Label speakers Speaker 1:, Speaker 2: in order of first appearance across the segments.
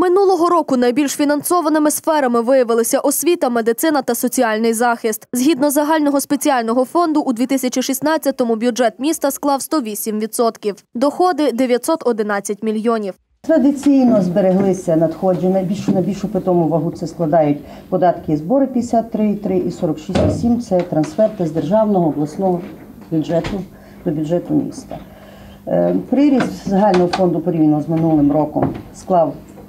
Speaker 1: Минулого року найбільш фінансованими сферами виявилися освіта, медицина та соціальний захист. Згідно загального спеціального фонду, у 2016-му бюджет міста склав 108%. Доходи – 911 мільйонів.
Speaker 2: Традиційно збереглися надходження, на більшу питому вагу це складають податки і збори 53,3 і 46,7 – це трансферти з державного, обласного бюджету до бюджету міста. Приріст загального фонду порівняно з минулим роком склав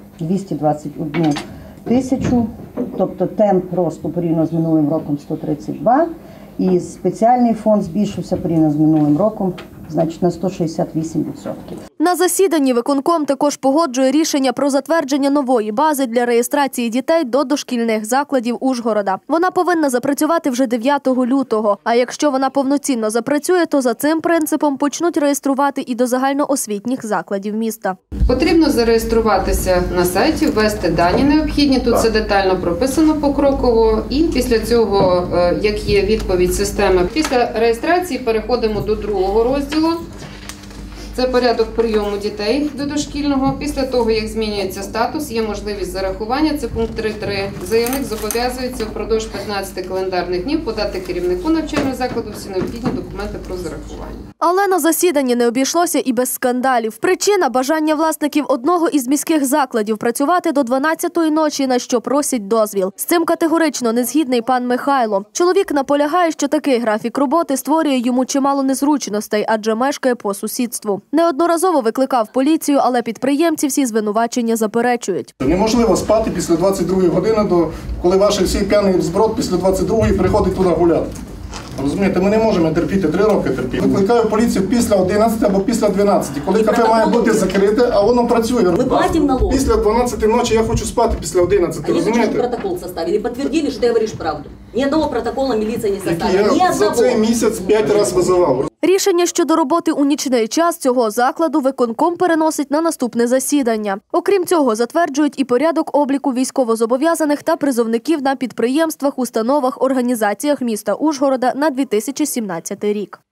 Speaker 2: 221 тисячу, тобто темп росту порівняно з минулим роком 132, і спеціальний фонд збільшився порівняно з минулим роком, значить на 168%.
Speaker 1: На засіданні виконком також погоджує рішення про затвердження нової бази для реєстрації дітей до дошкільних закладів Ужгорода. Вона повинна запрацювати вже 9 лютого, а якщо вона повноцінно запрацює, то за цим принципом почнуть реєструвати і до загальноосвітніх закладів міста.
Speaker 3: Потрібно зареєструватися на сайті, ввести дані необхідні, тут все детально прописано покроково, і після цього, як є відповідь системи, після реєстрації переходимо до другого розділу. Це порядок прийому дітей до дошкільного. Після того, як змінюється статус, є можливість зарахування, це пункт 3.3. Заявник зобов'язується впродовж 15 календарних днів подати керівнику навчального закладу всі необхідні документи про зарахування.
Speaker 1: Але на засіданні не обійшлося і без скандалів. Причина – бажання власників одного із міських закладів працювати до 12-ї ночі, на що просять дозвіл. З цим категорично не згідний пан Михайло. Чоловік наполягає, що такий графік роботи створює йому чимало незручностей, адже мешкає по сусідству. Неодноразово викликав поліцію, але підприємці всі звинувачення заперечують.
Speaker 4: Неможливо спати після 22-ї години, коли ваш всі п'яний зброд після 22-ї приходить туди гуляти. Розумієте, ми не можемо терпіти, 3 роки терпіти. Викликаю поліцію після 11 або після 12, коли кафе має бути закрите, а воно працює.
Speaker 5: Ми платимо налог.
Speaker 4: Після 12 ночі я хочу спати після 11, розумієте?
Speaker 5: Они протокол составили, подтвердили, что ты говоришь правду. Ни одного протокола милиция не составила.
Speaker 4: Я за цей місяць 5 разів визивав.
Speaker 1: Рішення щодо роботи у нічний час цього закладу виконком переносить на наступне засідання. Окрім цього, затверджують і порядок обліку військовозобов'язаних та призовників на підприємствах, установах, організаціях міста Ужгорода на 2017 рік.